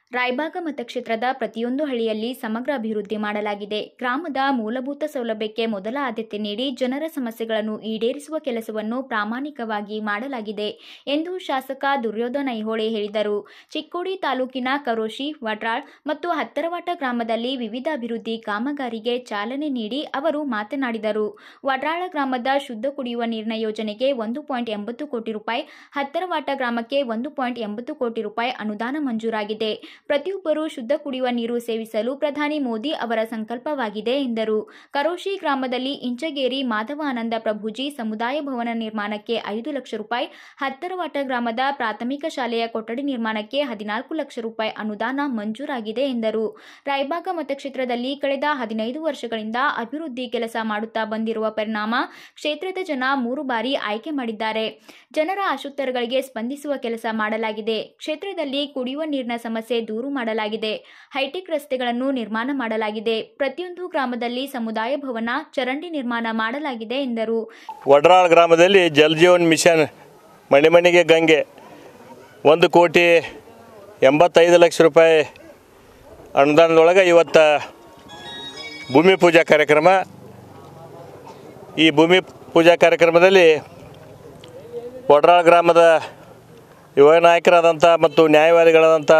ರಾಯಬಾಗ ಮತಕ್ಷೇತ್ರದ ಪ್ರತಿಯೊಂದು ಹಳ್ಳಿಯಲ್ಲಿ ಸಮಗ್ರ ಅಭಿವೃದ್ಧಿ ಮಾಡಲಾಗಿದೆ. ಗ್ರಾಮದ ಮೂಲಭೂತ ಸೌಲಭ್ಯಕ್ಕೆ ಮೊದಲ ಆದ್ಯತೆ ನೀಡಿ ಜನರ ಸಮಸ್ಯೆಗಳನ್ನು ಈಡೇರಿಸುವ ಕೆಲಸವನ್ನು ಪ್ರಾಮಾಣಿಕವಾಗಿ ಮಾಡಲಾಗಿದೆ ಎಂದು ಶಾಸಕ ದುರ್ಯೋಧನ ಐಹೊಳೆ ಹೇಳಿದರು. ಚಿಕ್ಕೋಡಿ ತಾಲೂಕಿನ ಕರೋಶಿ, ವಡ್ರಾಳ್ ಮತ್ತು ಹತ್ತರವಾಟ ಗ್ರಾಮದಲ್ಲಿ ವಿವಿಧ ಅಭಿವೃದ್ಧಿ ಕಾಮಗಾರಿಗೆ ಚಾಲನೆ ನೀಡಿ ಅವರು ಮಾತನಾಡಿದರು. ವಡ್ರಾಳ ಗ್ರಾಮದ ಶುದ್ಧ ಕುಡಿಯುವ ನೀರಿನ ಯೋಜನೆಗೆ 1.80 ಕೋಟಿ ರೂಪಾಯಿ, ಹತ್ತರವಾಟ ಗ್ರಾಮಕ್ಕೆ 1.80 ಕೋಟಿ ರೂಪಾಯಿ ಅನುದಾನ ಮಂಜೂರಾಗಿದೆ. ಪ್ರತಿಯೊಬ್ಬರು ಶುದ್ಧ ಕುಡಿಯುವ ನೀರು ಸೇವಿಸಲು ಪ್ರಧಾನಿ ಮೋದಿ ಅವರ ಸಂಕಲ್ಪವಾಗಿದೆ ಎಂದರು. ಕರೋಶಿ ಗ್ರಾಮದಲ್ಲಿ ಇಂಚಗೇರಿ ಮಾಧವಾನಂದ ಪ್ರಭುಜಿ ಸಮುದಾಯ ಭವನ ನಿರ್ಮಾಣಕ್ಕೆ 5 ಲಕ್ಷ ರೂಪಾಯಿ, ಹತ್ತರವಾಟ ಗ್ರಾಮದ ಪ್ರಾಥಮಿಕ ಶಾಲೆಯ ಕೊಠಡಿ ನಿರ್ಮಾಣಕ್ಕೆ 14 ಲಕ್ಷ ರೂಪಾಯಿ ಅನುದಾನ ಮಂಜೂರಾಗಿದೆ ಎಂದರು. ರಾಯಬಾಗ ಮತಕ್ಷೇತ್ರದಲ್ಲಿ ಕಳೆದ 15 ವರ್ಷಗಳಿಂದ ಅಭಿವೃದ್ಧಿ ಕೆಲಸ ಮಾಡುತ್ತಾ ಬಂದಿರುವ ಪರಿಣಾಮ ಕ್ಷೇತ್ರದ ಜನ 3 ಬಾರಿ ಆಯ್ಕೆ ಮಾಡಿದ್ದಾರೆ. ಜನರ ಆಶೋತ್ತರಗಳಿಗೆ ಸ್ಪಂದಿಸುವ ಕೆಲಸ ಮಾಡಲಾಗಿದೆ. ಕ್ಷೇತ್ರದಲ್ಲಿ ಕುಡಿಯುವ ನೀರಿನ ಸಮಸ್ಯೆ ದೂರು ಮಾಡಲಾಗಿದೆ. ಹೈಟೆಕ್ ರಸ್ತೆಗಳನ್ನು ನಿರ್ಮಾಣ ಮಾಡಲಾಗಿದೆ. ಪ್ರತಿಯೊಂದು ಗ್ರಾಮದಲ್ಲಿ ಸಮುದಾಯ ಭವನ, ಚರಂಡಿ ನಿರ್ಮಾಣ ಮಾಡಲಾಗಿದೆ ಎಂದರು. ವಡ್ರಾಳ್ ಗ್ರಾಮದಲ್ಲಿ ಜಲ್ ಜೀವನ್ ಮಿಷನ್ ಮನೆ ಮನೆಗೆ ಗಂಗೆ 1.85 ಲಕ್ಷ ರೂಪಾಯಿ ಅನುದಾನದೊಳಗೆ ಇವತ್ತು ಭೂಮಿ ಪೂಜಾ ಕಾರ್ಯಕ್ರಮ. ಈ ಭೂಮಿ ಪೂಜಾ ಕಾರ್ಯಕ್ರಮದಲ್ಲಿ ವಡ್ರಾಳ್ ಗ್ರಾಮದ ಯುವ ನಾಯಕರಾದಂಥ ಮತ್ತು ನ್ಯಾಯವಾದಿಗಳಾದಂಥ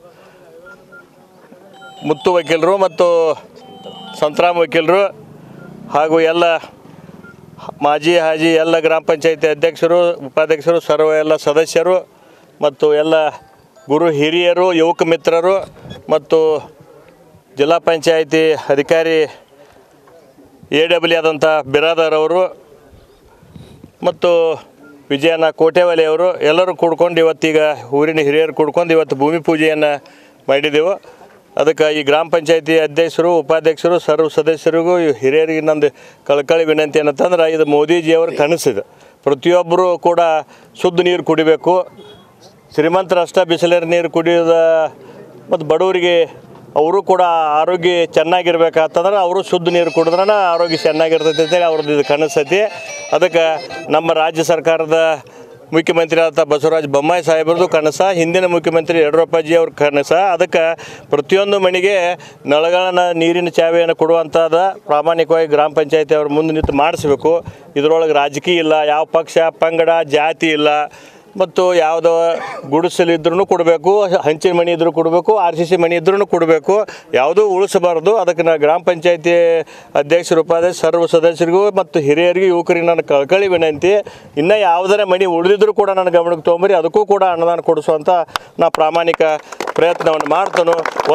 ಮುತ್ತು ವಕೀಲರು ಮತ್ತು ಸಂತರಾಮ್ ವಕೀಲರು ಹಾಗೂ ಎಲ್ಲ ಮಾಜಿ ಹಾಜಿ ಎಲ್ಲ ಗ್ರಾಮ ಪಂಚಾಯತಿ ಅಧ್ಯಕ್ಷರು, ಉಪಾಧ್ಯಕ್ಷರು, ಸರ್ವ ಎಲ್ಲ ಸದಸ್ಯರು ಮತ್ತು ಎಲ್ಲ ಗುರು ಹಿರಿಯರು, ಯುವಕ ಮಿತ್ರರು ಮತ್ತು ಜಿಲ್ಲಾ ಪಂಚಾಯತಿ ಅಧಿಕಾರಿ AW ಆದಂಥ ಬಿರಾದರ್ ಅವರು ಮತ್ತು ವಿಜಯನ ಕೋಟೆವಾಲಿ ಅವರು ಎಲ್ಲರೂ ಕೂಡ್ಕೊಂಡು ಇವತ್ತೀಗ ಊರಿನ ಹಿರಿಯರು ಕೂಡ್ಕೊಂಡು ಇವತ್ತು ಭೂಮಿ ಪೂಜೆಯನ್ನು ಮಾಡಿದೆವು. ಅದಕ್ಕೆ ಈ ಗ್ರಾಮ ಪಂಚಾಯತಿ ಅಧ್ಯಕ್ಷರು, ಉಪಾಧ್ಯಕ್ಷರು, ಸರ್ವ ಸದಸ್ಯರಿಗೂ ಹಿರಿಯರಿಗೆ ನಂದು ಕಳಕಳಿ ವಿನಂತಿ ಏನಂತಂದ್ರೆ, ಇದು ಮೋದಿಜಿಯವ್ರ ಕನಸಿದೆ. ಪ್ರತಿಯೊಬ್ಬರು ಕೂಡ ಶುದ್ಧ ನೀರು ಕುಡಿಬೇಕು. ಶ್ರೀಮಂತರಷ್ಟ ಬಿಸಿಲೇರು ನೀರು ಕುಡಿಯೋದ ಮತ್ತು ಬಡವರಿಗೆ ಅವರು ಕೂಡ ಆರೋಗ್ಯ ಚೆನ್ನಾಗಿರ್ಬೇಕಂತಂದ್ರೆ ಅವರು ಶುದ್ಧ ನೀರು ಕುಡಿದ್ರನ ಆರೋಗ್ಯ ಚೆನ್ನಾಗಿರ್ತೈತೆ ಅಂತೇಳಿ ಅವ್ರದ್ದು ಇದು ಕನಸೈತಿ. ಅದಕ್ಕೆ ನಮ್ಮ ರಾಜ್ಯ ಸರ್ಕಾರದ ಮುಖ್ಯಮಂತ್ರಿ ಆದಂಥ ಬಸವರಾಜ ಬೊಮ್ಮಾಯಿ ಸಾಹೇಬ್ರದ್ದು ಕನಸ, ಹಿಂದಿನ ಮುಖ್ಯಮಂತ್ರಿ ಯಡಿಯೂರಪ್ಪಾಜಿ ಅವ್ರ ಕನಸ. ಅದಕ್ಕೆ ಪ್ರತಿಯೊಂದು ಮನೆಗೆ ನಳಗಳನ್ನು, ನೀರಿನ ಚಾವಿಯನ್ನು ಕೊಡುವಂಥದ್ದು ಪ್ರಾಮಾಣಿಕವಾಗಿ ಗ್ರಾಮ ಪಂಚಾಯತಿ ಅವ್ರ ಮುಂದೆ ನಿಂತು ಮಾಡಿಸ್ಬೇಕು. ಇದರೊಳಗೆ ರಾಜಕೀಯ ಇಲ್ಲ, ಯಾವ ಪಕ್ಷ ಪಂಗಡ ಜಾತಿ ಇಲ್ಲ, ಮತ್ತು ಯಾವುದೋ ಗುಡಿಸಲಿದ್ರೂ ಕೊಡಬೇಕು, ಹಂಚಿನ ಮನೆ ಇದ್ರೂ ಕೊಡಬೇಕು, RCC ಮನೆ ಇದ್ರೂ ಕೊಡಬೇಕು, ಯಾವುದೂ ಉಳಿಸಬಾರ್ದು. ಅದಕ್ಕೆ ನಾನು ಗ್ರಾಮ ಪಂಚಾಯತಿ ಅಧ್ಯಕ್ಷರು, ಉಪಾಧ್ಯಕ್ಷ, ಸರ್ವ ಸದಸ್ಯರಿಗೂ ಮತ್ತು ಹಿರಿಯರಿಗೂ ಯುವಕರಿಗೆ ನನ್ನ ಕಳಕಳಿ ವಿನಂತಿ, ಇನ್ನೂ ಯಾವುದರ ಮನೆ ಉಳಿದಿದ್ರೂ ಕೂಡ ನನ್ನ ಗಮನಕ್ಕೆ ತೊಗೊಂಬರಿ, ಅದಕ್ಕೂ ಕೂಡ ಅನುದಾನ ಕೊಡಿಸುವಂಥ ನಾ ಪ್ರಾಮಾಣಿಕ ಪ್ರಯತ್ನವನ್ನು ಮಾಡ್ತಾನು.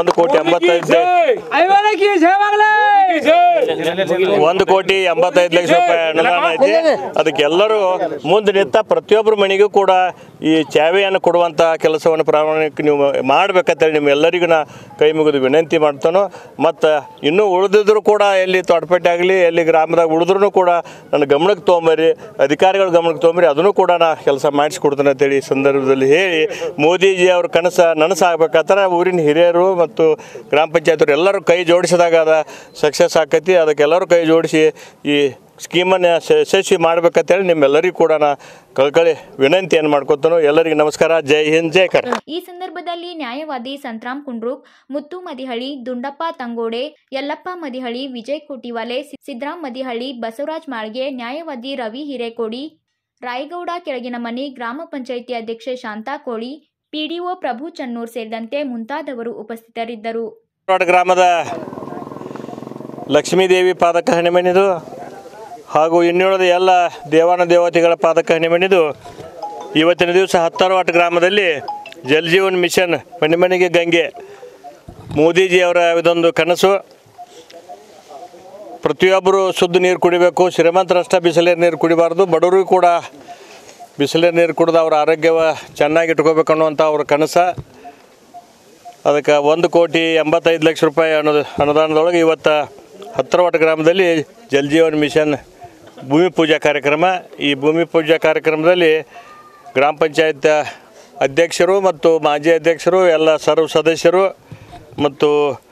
1.85 ಲಕ್ಷ ರೂಪಾಯಿ ಅನುದಾನ ಐತಿ. ಅದಕ್ಕೆ ಎಲ್ಲರೂ ಮುಂದೆ ನಿಂತ ಪ್ರತಿಯೊಬ್ಬರ ಮನೆಗೂ ಕೂಡ ಈ ಚಾವೆಯನ್ನು ಕೊಡುವಂಥ ಕೆಲಸವನ್ನು ಪ್ರಾಮಾಣಿಕ ನೀವು ಮಾಡಬೇಕಂತೇಳಿ ನಿಮ್ಮೆಲ್ಲರಿಗೂ ನಾ ಕೈ ಮುಗಿದು ವಿನಂತಿ ಮಾಡ್ತಾನೋ. ಮತ್ತು ಇನ್ನೂ ಉಳಿದಿದ್ರು ಕೂಡ ಎಲ್ಲಿ ತೋಟಪೇಟೆ ಆಗಲಿ ಎಲ್ಲಿ ಗ್ರಾಮದಾಗ ಉಳಿದ್ರೂ ಕೂಡ ನನ್ನ ಗಮನಕ್ಕೆ ತೊಗೊಂಬರಿ, ಅಧಿಕಾರಿಗಳ ಗಮನಕ್ಕೆ ತೊಗೊಂಬರಿ, ಅದನ್ನು ಕೂಡ ನಾ ಕೆಲಸ ಮಾಡಿಸ್ಕೊಡ್ತೇನೆ ಅಂತೇಳಿ ಈ ಸಂದರ್ಭದಲ್ಲಿ ಹೇಳಿ, ಮೋದಿಜಿ ಅವ್ರ ನನಸಾಗಬೇಕಾದ್ರೆ ಊರಿನ ಹಿರಿಯರು ಮತ್ತು ಗ್ರಾಮ ಪಂಚಾಯತ್ರು ಎಲ್ಲರೂ ಕೈ ಜೋಡಿಸಿದಾಗ ಅದು ಸಕ್ಸಸ್ ಆಕೈತಿ. ಅದಕ್ಕೆಲ್ಲರೂ ಕೈ ಜೋಡಿಸಿ ಈ ಸ್ಕೀಮನ್ನು ಯಶಸ್ವಿ ಮಾಡ್ಬೇಕಂತೇಳಿ ನಿಮ್ಮೆಲ್ಲರಿಗೂ ಕೂಡ ನಾ ಕಳಕಳಿ ವಿನಂತಿಯನ್ನು ಮಾಡ್ಕೊತಾನು. ಎಲ್ಲರಿಗೂ ನಮಸ್ಕಾರ. ಜೈ ಹಿಂದ್, ಜೈ ಕರ್ನಾಟಕ. ಈ ಸಂದರ್ಭದಲ್ಲಿ ನ್ಯಾಯವಾದಿ ಸಂತರಾಮ್ ಕುಂಡ್ರೂಕ್, ಮುತ್ತು ಮದಿಹಳ್ಳಿ, ದುಂಡಪ್ಪ ತಂಗೋಡೆ, ಯಲ್ಲಪ್ಪ ಮದಿಹಳ್ಳಿ, ವಿಜಯ್ ಕೋಟಿವಾಲೆ, ಸಿದ್ದರಾಮ್ ಮದಿಹಳ್ಳಿ, ಬಸವರಾಜ್ ಮಾಳ್ಗೆ, ನ್ಯಾಯವಾದಿ ರವಿ ಹಿರೇಕೋಡಿ, ರಾಯಗೌಡ ಕೆಳಗಿನ ಮನಿ, ಗ್ರಾಮ ಪಂಚಾಯಿತಿ ಅಧ್ಯಕ್ಷೆ ಶಾಂತಾ ಕೋಳಿ, PDO ಪ್ರಭು ಚನ್ನೂರ್ ಸೇರಿದಂತೆ ಮುಂತಾದವರು ಉಪಸ್ಥಿತರಿದ್ದರು. ಗ್ರಾಮದ ಲಕ್ಷ್ಮೀದೇವಿ ಪಾದಕ ಹಣೆಮಣಿದು ಹಾಗೂ ಇನ್ನುಳಿದ ಎಲ್ಲ ದೇವಾನ ದೇವತೆಗಳ ಪಾದಕ ಹಣೆಮಣಿದು ಇವತ್ತಿನ ದಿವಸ ಹತ್ತರವಾಟ ಗ್ರಾಮದಲ್ಲಿ ಜಲ್ ಜೀವನ್ ಮಿಷನ್ ಮನೆ ಮನೆಗೆ ಗಂಗೆ ಮೋದಿಜಿಯವರ ಇದೊಂದು ಕನಸು. ಪ್ರತಿಯೊಬ್ಬರು ಶುದ್ಧ ನೀರು ಕುಡಿಬೇಕು. ಶ್ರೀಮಂತರಷ್ಟ ಬಿಸಿಲೇರು ನೀರು ಕುಡಿಬಾರ್ದು, ಬಡವರಿಗೂ ಕೂಡ ಬಿಸಿಲೇರು ನೀರು ಕುಡಿದು ಅವ್ರ ಆರೋಗ್ಯವ ಚೆನ್ನಾಗಿ ಇಟ್ಕೋಬೇಕು ಅನ್ನುವಂಥ ಅವ್ರ ಕನಸ. ಅದಕ್ಕೆ 1.85 ಲಕ್ಷ ರೂಪಾಯಿ ಅನುದಾನದೊಳಗೆ ಇವತ್ತು ಹತ್ತರವಾಟ ಗ್ರಾಮದಲ್ಲಿ ಜಲ್ ಜೀವನ್ ಮಿಷನ್ ಭೂಮಿ ಪೂಜಾ ಕಾರ್ಯಕ್ರಮ. ಈ ಭೂಮಿ ಪೂಜಾ ಕಾರ್ಯಕ್ರಮದಲ್ಲಿ ಗ್ರಾಮ ಪಂಚಾಯತ್ ಅಧ್ಯಕ್ಷರು ಮತ್ತು ಮಾಜಿ ಅಧ್ಯಕ್ಷರು, ಎಲ್ಲ ಸರ್ವ ಸದಸ್ಯರು ಮತ್ತು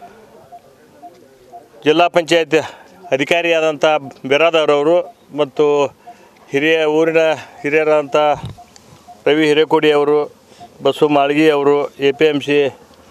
ಜಿಲ್ಲಾ ಪಂಚಾಯತ್ ಅಧಿಕಾರಿಯಾದಂಥ ಬಿರಾದರ್ ಅವರು ಮತ್ತು ಊರಿನ ಹಿರಿಯರಾದಂಥ ರವಿ ಹಿರೇಕೋಡಿ ಅವರು, ಬಸು ಮಾಳ್ಗಿ ಅವರು, APMC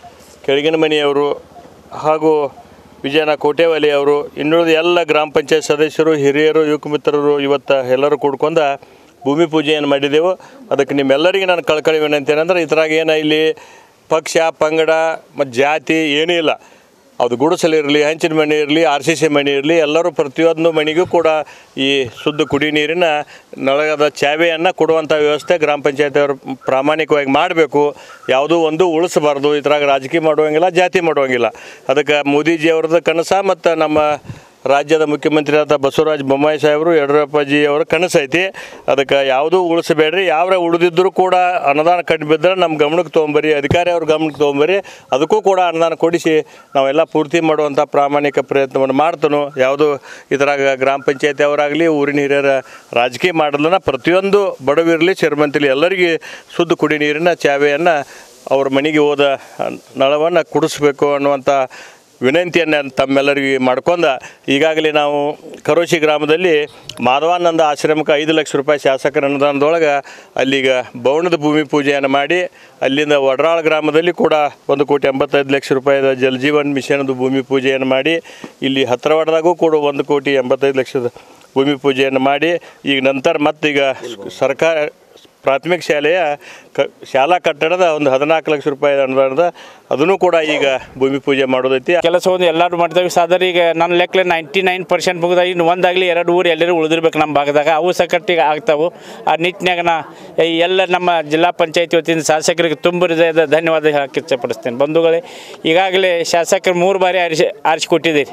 ಕೆಳಗಿನ ಮನೆಯವರು ಹಾಗೂ ವಿಜಯನ ಕೋಟೆವಾಲಿ ಅವರು ಇನ್ನುಳಿದ ಎಲ್ಲ ಗ್ರಾಮ ಪಂಚಾಯತ್ ಸದಸ್ಯರು ಹಿರಿಯರು ಯುವಕ ಮಿತ್ರರು ಇವತ್ತು ಎಲ್ಲರೂ ಕೂಡ್ಕೊಂಡು ಭೂಮಿ ಪೂಜೆಯನ್ನು ಮಾಡಿದೆವು. ಅದಕ್ಕೆ ನಿಮ್ಮೆಲ್ಲರಿಗೆ ನಾನು ಕಳ್ಕಳಿ ವಿನಂತಿ ಏನಂದ್ರೆ ಇದ್ರಾಗ ಏನು ಇಲ್ಲಿ ಪಕ್ಷ ಪಂಗಡ ಮತ್ತು ಜಾತಿ ಏನೂ ಇಲ್ಲ. ಅದು ಗುಡಿಸಲಿರಲಿ, ಹಂಚಿನ ಮನೆ ಇರಲಿ, RCC ಮನೆ ಇರಲಿ, ಎಲ್ಲರೂ ಪ್ರತಿಯೊಂದು ಮನೆಗೂ ಕೂಡ ಈ ಶುದ್ಧ ಕುಡಿ ನೀರಿನ ನಳಗದ ಚಾವೆಯನ್ನು ಕೊಡುವಂಥ ವ್ಯವಸ್ಥೆ ಗ್ರಾಮ ಪಂಚಾಯತ್ ಅವರು ಪ್ರಾಮಾಣಿಕವಾಗಿ ಮಾಡಬೇಕು. ಯಾವುದೂ ಒಂದು ಉಳಿಸಬಾರ್ದು. ಇದ್ರಾಗ ರಾಜಕೀಯ ಮಾಡುವಂಗಿಲ್ಲ, ಜಾತಿ ಮಾಡುವಂಗಿಲ್ಲ. ಅದಕ್ಕೆ ಮೋದಿಜಿಯವ್ರದ್ದು ಕನಸು ಮತ್ತು ನಮ್ಮ ರಾಜ್ಯದ ಮುಖ್ಯಮಂತ್ರಿ ಆದ ಬಸವರಾಜ ಬೊಮ್ಮಾಯಿ ಸಾಹೇಬರು ಯಡಿಯೂರಪ್ಪಾಜಿ ಅವರ ಕನಸೈತಿ. ಅದಕ್ಕೆ ಯಾವುದೂ ಉಳಿಸಬೇಡ್ರಿ. ಯಾವ್ರ ಉಳಿದಿದ್ದರೂ ಕೂಡ ಅನುದಾನ ಕಟ್ಟಿ ಬಿದ್ದರೆ ನಮ್ಮ ಗಮನಕ್ಕೆ ತೊಗೊಂಬರಿ, ಅಧಿಕಾರಿ ಅವ್ರ ಗಮನಕ್ಕೆ ತೊಗೊಂಬರಿ, ಅದಕ್ಕೂ ಕೂಡ ಅನುದಾನ ಕೊಡಿಸಿ ನಾವೆಲ್ಲ ಪೂರ್ತಿ ಮಾಡುವಂಥ ಪ್ರಾಮಾಣಿಕ ಪ್ರಯತ್ನವನ್ನು ಮಾಡ್ತಾನೋ. ಯಾವುದೂ ಇದ್ರಾಗ ಗ್ರಾಮ ಪಂಚಾಯತಿ ಅವರಾಗಲಿ ಊರಿನ ಹಿರಿಯರ ರಾಜಕೀಯ ಮಾಡಲನ್ನ ಪ್ರತಿಯೊಂದು ಬಡವಿರಲಿ ಶ್ರೀಮಂತಲಿ ಎಲ್ಲರಿಗೆ ಶುದ್ಧ ಕುಡಿ ನೀರಿನ ಚಾವೆಯನ್ನು ಅವ್ರ ಮನೆಗೆ ಹೋದ ನಳವನ್ನು ಕುಡಿಸ್ಬೇಕು ಅನ್ನುವಂಥ ವಿನಂತಿಯನ್ನು ತಮ್ಮೆಲ್ಲರಿಗೆ ಮಾಡ್ಕೊಂಡು ಈಗಾಗಲೇ ನಾವು ಕರೋಶಿ ಗ್ರಾಮದಲ್ಲಿ ಮಾಧವಾನಂದ ಆಶ್ರಮಕ್ಕೆ 5 ಲಕ್ಷ ರೂಪಾಯಿ ಶಾಸಕರ ಅನುದಾನದೊಳಗೆ ಅಲ್ಲಿಗ ಬೌಣದ ಭೂಮಿ ಪೂಜೆಯನ್ನು ಮಾಡಿ, ಅಲ್ಲಿಂದ ವಡ್ರಾಳ ಗ್ರಾಮದಲ್ಲಿ ಕೂಡ 1,85,00,000 ರೂಪಾಯಿದ ಜಲಜೀವನ್ ಮಿಷನ್ದು ಭೂಮಿ ಪೂಜೆಯನ್ನು ಮಾಡಿ, ಇಲ್ಲಿ ಹತ್ತಿರವಾಡದಾಗೂ ಕೂಡ 1,85,00,000 ಭೂಮಿ ಪೂಜೆಯನ್ನು ಮಾಡಿ, ಈಗ ನಂತರ ಮತ್ತೀಗ ಸರ್ಕಾರ ಪ್ರಾಥಮಿಕ ಶಾಲೆಯ ಶಾಲಾ ಕಟ್ಟಡದ ಒಂದು 14 ಲಕ್ಷ ರೂಪಾಯಿ ಅನುದಾನದ ಅದನ್ನು ಕೂಡ ಈಗ ಭೂಮಿ ಪೂಜೆ ಮಾಡೋದೈತಿ. ಕೆಲಸವನ್ನು ಎಲ್ಲರೂ ಮಾಡ್ತೇವೆ. ಸಾಧಾರಣ ಈಗ ನನ್ನ ಲೆಕ್ಕಲೆ 99% ಮುಗಿದ ಇನ್ನು ಒಂದಾಗಲಿ 2 ಊರು ಎಲ್ಲರೂ ಉಳಿದಿರ್ಬೇಕು ನಮ್ಮ ಭಾಗದಾಗ. ಅವು ಸಕಟ್ಟಿಗೆ ಆಗ್ತಾವೆ. ಆ ನಿಟ್ಟಿನಾಗ ನಾ ಎಲ್ಲ ನಮ್ಮ ಜಿಲ್ಲಾ ಪಂಚಾಯತಿ ವತಿಯಿಂದ ಶಾಸಕರಿಗೆ ತುಂಬ ಹೃದಯದ ಧನ್ಯವಾದ ಹೇಳಕ್ಕೆ ಇಚ್ಛೆಪಡಿಸ್ತೇನೆ. ಬಂಧುಗಳೇ, ಈಗಾಗಲೇ ಶಾಸಕರು 3 ಬಾರಿ ಆರಿಸಿಕೊಟ್ಟಿದ್ದೀರಿ.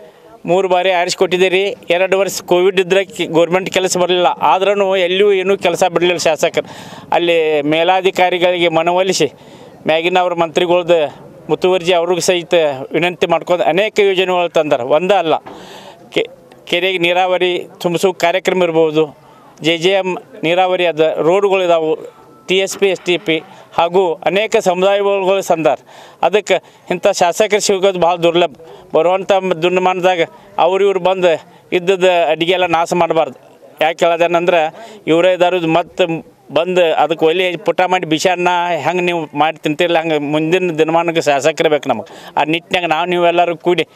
3 ಬಾರಿ ಆರಿಸಿಕೊಟ್ಟಿದ್ದೀರಿ. 2 ವರ್ಷ ಕೋವಿಡ್ ಇದ್ದರೆ ಗೌರ್ಮೆಂಟ್ ಕೆಲಸ ಬರಲಿಲ್ಲ. ಆದ್ರೂ ಎಲ್ಲಿಯೂ ಏನೂ ಕೆಲಸ ಬಿಡಲಿಲ್ಲ ಶಾಸಕರು. ಅಲ್ಲಿ ಮೇಲಾಧಿಕಾರಿಗಳಿಗೆ ಮನವೊಲಿಸಿ ಮ್ಯಾಗಿನ ಅವ್ರ ಮಂತ್ರಿಗಳ್ದು ಮುತುವರ್ಜಿ ಅವ್ರಿಗೆ ಸಹಿತ ವಿನಂತಿ ಮಾಡ್ಕೊಂಡು ಅನೇಕ ಯೋಜನೆಗಳು ತಂದಾರೆ. ಒಂದೇ ಅಲ್ಲ, ಕೆರೆಗೆ ನೀರಾವರಿ ತುಂಬಿಸೋ ಕಾರ್ಯಕ್ರಮ ಇರ್ಬೋದು, JJM ನೀರಾವರಿ ಅದ, ರೋಡ್ಗಳಿದಾವೆ, TSP STP ಹಾಗೂ ಅನೇಕ ಸಮುದಾಯಗಳು ಸಂದಾರ. ಅದಕ್ಕೆ ಇಂಥ ಶಾಸಕರು ಸಿಗೋದು ಭಾಳ ದುರ್ಲಭ. ಬರುವಂಥ ದುರ್ಮಾನದಾಗ ಇವ್ರು ಬಂದು ಇದ್ದದ್ದು ಅಡುಗೆ ಎಲ್ಲ ನಾಶ ಮಾಡಬಾರ್ದು. ಯಾಕೆ ಹೇಳೋದೇನಂದ್ರೆ ಇವರೇ ಇದಾರು ಮತ್ತು ಬಂದು ಅದಕ್ಕೆ ಒಲೆ ಪುಟ ಮಾಡಿ ಬಿಷಾರನ್ನ ಹೆಂಗೆ ನೀವು ಮಾಡಿ ತಿಂತಿರಲ್ಲ, ಹಂಗೆ ಮುಂದಿನ ದಿನಮಾನಕ್ಕೆ ಶಾಸಕರೇ ಬೇಕು ನಮಗೆ. ಆ ನಿಟ್ಟಿನಾಗ ನೀವೆಲ್ಲರೂ ಕೂಡಿ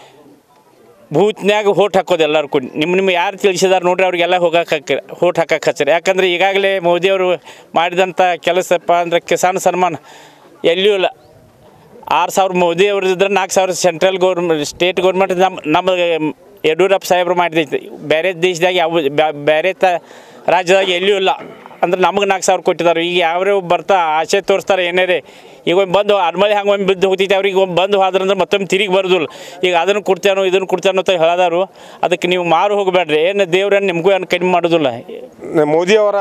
ಬೂತ್ನ್ಯಾಗ ಹೋಟ್ ಹಾಕೋದು ಎಲ್ಲರೂ ಕೂಡಿ ನಿಮ್ಮ ಯಾರು ತಿಳಿಸಿದಾರೆ ನೋಡ್ರಿ, ಅವ್ರಿಗೆಲ್ಲ ಹೋಟ್ ಹಾಕಕ್ಕೆ ಹಚ್ಚಿರಿ. ಯಾಕಂದ್ರೆ ಈಗಾಗಲೇ ಮೋದಿಯವರು ಮಾಡಿದಂಥ ಕೆಲಸಪ್ಪ ಅಂದರೆ ಕಿಸಾನ್ ಸನ್ಮಾನ್ ಎಲ್ಲಿಯೂ ಇಲ್ಲ. 6,000 ಮೋದಿ ಅವ್ರದ್ದು ಇದ್ರೆ 4,000 ಸೆಂಟ್ರಲ್ ಸ್ಟೇಟ್ ಗೌರ್ಮೆಂಟ್ ನಮ್ಮ ಯಡಿಯೂರಪ್ಪ ಸಾಹೇಬರು ಮಾಡಿದೈತಿ. ಬೇರೆ ದೇಶದಾಗ ಬೇರೆ ರಾಜ್ಯದಾಗ ಎಲ್ಲಿಯೂ ಇಲ್ಲ. ಅಂದ್ರೆ ನಮಗೆ 4,000 ಕೊಟ್ಟಿದ್ದಾರೆ. ಈಗ ಯಾವ್ಯಾವ ಬರ್ತಾ ಆಸೆ ತೋರಿಸ್ತಾರೆ ಏನೇರೇ. ಈಗ ಒಮ್ಮೆ ಬಂದು ಅಡ್ಮಳೆ ಹಂಗೆ ಒಮ್ಮೆ ಬಿದ್ದು ಹೋಗ್ತೈತೆ. ಅವ್ರಿಗೆ ಒಮ್ಮೆ ಬಂದು ಹೋದ್ರಂದ್ರೆ ಮತ್ತೊಮ್ಮೆ ತಿರುಗಿ ಬರೋದಿಲ್ಲ. ಈಗ ಅದನ್ನು ಕೊಡ್ತೇನೋ ಇದನ್ನು ಕೊಡ್ತೇನೋ ಅಂತ ಹೇಳಿದಾರು. ಅದಕ್ಕೆ ನೀವು ಮಾರು ಹೋಗಬೇಡ್ರಿ. ಏನು ದೇವ್ರನ್ನು ನಿಮಗೂ ಏನು ಕಡಿಮೆ ಮಾಡೋದಿಲ್ಲ. ಮೋದಿಯವರ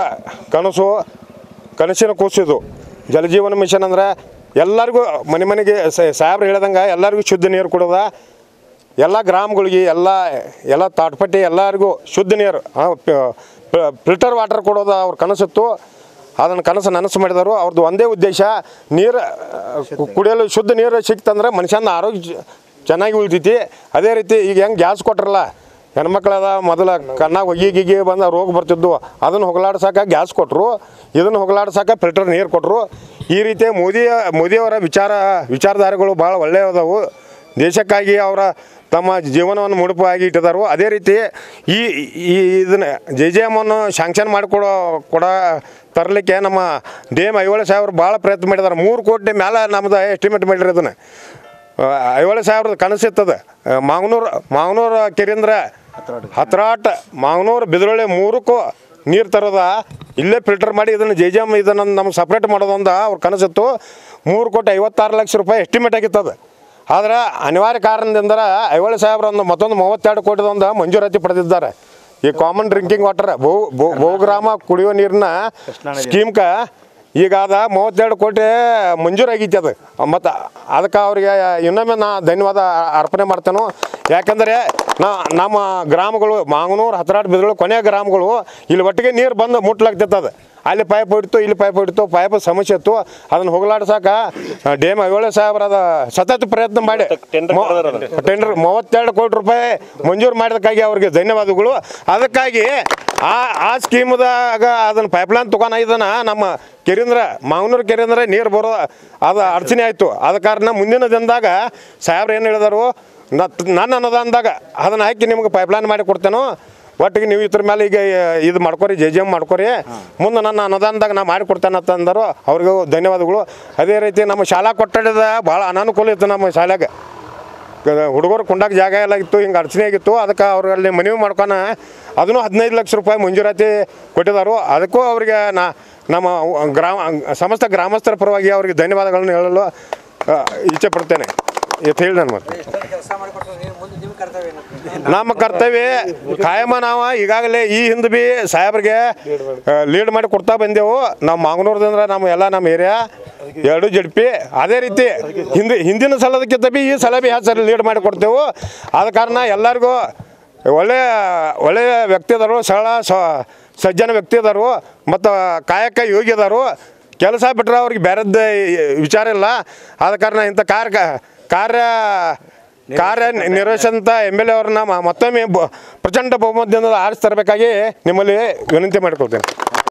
ಕನಸಿನ ಕೂಸಿದು ಜಲಜೀವನ ಮಿಷನ್ ಅಂದ್ರೆ ಎಲ್ಲರಿಗೂ ಮನೆಗೆ ಸಾಹೇಬ್ರು ಹೇಳ್ದಂಗೆ ಎಲ್ಲರಿಗೂ ಶುದ್ಧ ನೀರು ಕೊಡೋದ. ಎಲ್ಲ ಗ್ರಾಮಗಳಿಗೆ ಎಲ್ಲ ತಾಟ್ಪಟ್ಟಿ ಎಲ್ಲರಿಗೂ ಶುದ್ಧ ನೀರು ಫಿಲ್ಟರ್ ವಾಟರ್ ಕೊಡೋದು ಅವ್ರ ಕನಸಿತ್ತು. ಅದನ್ನು ಕನಸು ನನಸು ಮಾಡಿದರು. ಅವ್ರದ್ದು ಒಂದೇ ಉದ್ದೇಶ, ನೀರು ಕುಡಿಯಲು ಶುದ್ಧ ನೀರು ಸಿಕ್ತಂದ್ರೆ ಮನುಷ್ಯನ ಆರೋಗ್ಯ ಚೆನ್ನಾಗಿ ಉಳಿತೈತಿ. ಅದೇ ರೀತಿ ಈಗ ಹೆಂಗೆ ಗ್ಯಾಸ್ ಕೊಟ್ರಲ್ಲ, ಹೆಣ್ಮಕ್ಳದ ಮೊದಲ ಕಣ್ಣಾಗ ಹೊಗಿಗೆ ಬಂದ ರೋಗ ಬರ್ತಿದ್ದು, ಅದನ್ನು ಹೊಗಲಾಡ್ಸೋಕೆ ಗ್ಯಾಸ್ ಕೊಟ್ಟರು, ಇದನ್ನು ಹೊಗಲಾಡ್ಸೋಕೆ ಫಿಲ್ಟರ್ ನೀರು ಕೊಟ್ಟರು. ಈ ರೀತಿ ಮೋದಿಯವರ ವಿಚಾರಧಾರೆಗಳು ಭಾಳ ಒಳ್ಳೆಯದವು. ದೇಶಕ್ಕಾಗಿ ಅವರ ತಮ್ಮ ಜೀವನವನ್ನು ಮುಡುಪಾಗಿ ಇಟ್ಟಿದ್ದಾರೆ. ಅದೇ ರೀತಿ ಇದನ್ನು JJM ಅನ್ನು ಶಾಂಕ್ಷನ್ ತರಲಿಕ್ಕೆ ನಮ್ಮ DM ಐಹೊಳೆ ಸಾಹೇಬ್ರು ಭಾಳ ಪ್ರಯತ್ನ ಮಾಡಿದ್ದಾರೆ. 3 ಕೋಟಿ ಮೇಲೆ ನಮ್ದು ಎಸ್ಟಿಮೇಟ್ ಮಾಡಿರಿ. ಇದನ್ನು ಐಹೊಳೆ ಸಾಹೇಬ್ರದ್ದು ಕನಸಿರ್ತದೆ. ಮಾವನೂರು ಕೆರೆಯಿಂದ ಹತ್ರಾಟ ಮಾವನೂರು ಬಿದ್ರೊಳ್ಳಿ 3ಕ್ಕೂ ನೀರು ತರೋದ ಇಲ್ಲೇ ಫಿಲ್ಟರ್ ಮಾಡಿ ಇದನ್ನು JJM ಇದನ್ನು ನಮ್ಗೆ ಸಪ್ರೇಟ್ ಮಾಡೋದೊಂದು ಅವ್ರ ಕನಸಿತ್ತು. 3,56 ಲಕ್ಷ ರೂಪಾಯಿ ಎಸ್ಟಿಮೇಟ್ ಆಗಿತ್ತದು. ಆದ್ರೆ ಅನಿವಾರ್ಯ ಕಾರಣದಿಂದ ಐಹೊಳೆ ಸಾಹೇಬ್ರು ಮತ್ತೊಂದು 32 ಕೋಟಿದೊಂದು ಮಂಜೂರಾತಿ ಪಡೆದಿದ್ದಾರೆ. ಈ ಕಾಮನ್ ಡ್ರಿಂಕಿಂಗ್ ವಾಟರ್ ಬಹುಗ್ರಾಮ ಕುಡಿಯೋ ನೀರಿನ ಸ್ಕೀಮ್ಗೆ ಈಗ ಅದ 32 ಕೋಟಿ ಮಂಜೂರಾಗೈತಿ. ಅದು ಮತ್ತು ಅದಕ್ಕೆ ಅವ್ರಿಗೆ ಇನ್ನೊಮ್ಮೆ ನಾ ಧನ್ಯವಾದ ಅರ್ಪಣೆ ಮಾಡ್ತೇನೆ. ಯಾಕಂದರೆ ನಮ್ಮ ಗ್ರಾಮಗಳು ಮಾಂಗನೂರು ಹತ್ರಾಟ ಬಿದ್ರಳು ಕೊನೆಯ ಗ್ರಾಮಗಳು ಇಲ್ಲಿ ಒಟ್ಟಿಗೆ ನೀರು ಬಂದು ಮುಟ್ಲಾಗ್ತಿತ್ತು. ಅಲ್ಲಿ ಪೈಪ್ ಹೊಡಿತು, ಇಲ್ಲಿ ಪೈಪ್ ಹೊಡಿತು, ಪೈಪ್ ಸಮಸ್ಯೆ ಇತ್ತು. ಅದನ್ನು ಹೋಗಲಾಡ್ಸಕ DM ಐಹೊಳೆ ಸಾಹೇಬ್ರದ ಸತತ ಪ್ರಯತ್ನ ಮಾಡಿ ಟೆಂಡರ್ 32 ಕೋಟಿ ರೂಪಾಯಿ ಮಂಜೂರು ಮಾಡಿದಕ್ಕಾಗಿ ಅವ್ರಿಗೆ ಧನ್ಯವಾದಗಳು. ಅದಕ್ಕಾಗಿ ಆ ಸ್ಕೀಮ್ದಾಗ ಅದನ್ನು ಪೈಪ್ಲೈನ್ ತೊಗೊಂಡು ಇದನ್ನು ನಮ್ಮ ಕೆರೆಂದ್ರ ಮಾವನೂರು ಕೆರೆಂದ್ರ ನೀರು ಬರೋ ಅದು ಅಡಚಣೆ ಆಯಿತು. ಆದ ಕಾರಣ ಮುಂದಿನ ದಿನದಾಗ ಸಾಹೇಬ್ರು ಏನು ಹೇಳಿದರು, ನನ್ನ ಅನುದಾನದಾಗ ಅದನ್ನು ಹಾಕಿ ನಿಮ್ಗೆ ಪೈಪ್ಲೈನ್ ಮಾಡಿ ಕೊಡ್ತೇನೋ, ಒಟ್ಟಿಗೆ ನೀವು ಇದ್ರ ಮೇಲೆ ಈಗ ಇದು ಮಾಡ್ಕೊರಿ, JJM ಮಾಡ್ಕೊರಿ, ಮುಂದೆ ನನ್ನ ಅನುದಾನದಾಗ ನಾ ಮಾಡಿಕೊಡ್ತೇನೆ ಅಂತಂದರು. ಅವ್ರಿಗೂ ಧನ್ಯವಾದಗಳು. ಅದೇ ರೀತಿ ನಮ್ಮ ಶಾಲಾ ಕೊಠಡಿದ ಭಾಳ ಅನಾನುಕೂಲ ಇತ್ತು. ನಮ್ಮ ಶಾಲೆಗೆ ಹುಡುಗರು ಕುಂಡಾಗ ಜಾಗ ಎಲ್ಲ ಇತ್ತು, ಹಿಂಗೆ ಅಡಚಣೆ ಆಗಿತ್ತು. ಅದಕ್ಕೆ ಅವ್ರಲ್ಲಿ ಮನವಿ ಮಾಡ್ಕೊಂಡು ಅದನ್ನು 15 ಲಕ್ಷ ರೂಪಾಯಿ ಮಂಜೂರಾತಿ ಕೊಟ್ಟಿದ್ದಾರೆ. ಅದಕ್ಕೂ ಅವರಿಗೆ ನಮ್ಮ ಸಮಸ್ತ ಗ್ರಾಮಸ್ಥರ ಪರವಾಗಿ ಅವರಿಗೆ ಧನ್ಯವಾದಗಳನ್ನು ಹೇಳಲು ಇಚ್ಛೆ ಪಡ್ತೇನೆ ಅಂತ ಹೇಳಿ ನಾನು ಮತ್ತೆ ನಮ್ಮ ಕರ್ತವ್ಯ ಕಾಯಮ ನಾವು ಈಗಾಗಲೇ ಈ ಹಿಂದೆ ಭೀ ಸಾಹೇಬ್ರಿಗೆ ಲೀಡ್ ಮಾಡಿ ಕೊಡ್ತಾ ಬಂದೆವು. ನಾವು ಮಾಗನೂರದಿಂದ ನಮ್ಮ ಏರಿಯಾ 2 JDP ಅದೇ ರೀತಿ ಹಿಂದಿನ ಸಲದಕ್ಕಿಂತ ಭೀ ಈ ಸಲ ಭೀ ಸರಿ ಲೀಡ್ ಮಾಡಿ ಕೊಡ್ತೇವೆ. ಆದ ಕಾರಣ ಎಲ್ಲರಿಗೂ ಒಳ್ಳೆಯ ವ್ಯಕ್ತಿ ಅದಾರು, ಸರಳ ಸಜ್ಜನ ವ್ಯಕ್ತಿ ಅದಾರು ಮತ್ತು ಕಾಯಕ ಯೋಗಿ ಅದಾರು. ಕೆಲಸ ಬಿಟ್ಟರೆ ಅವ್ರಿಗೆ ಬೇರೆದ್ದು ವಿಚಾರ ಇಲ್ಲ. ಆದ ಕಾರಣ ಇಂಥ ಕಾರ್ಯ ನಿರ್ವಹಿಸಿದಂಥ MLA ಅವ್ರನ್ನ ಮತ್ತೊಮ್ಮೆ ಪ್ರಚಂಡ ಬಹುಮತದಿಂದ ಆರಿಸಿ ತರಬೇಕಾಗಿ ನಿಮ್ಮಲ್ಲಿ ವಿನಂತಿ ಮಾಡಿಕೊಳ್ತೇನೆ.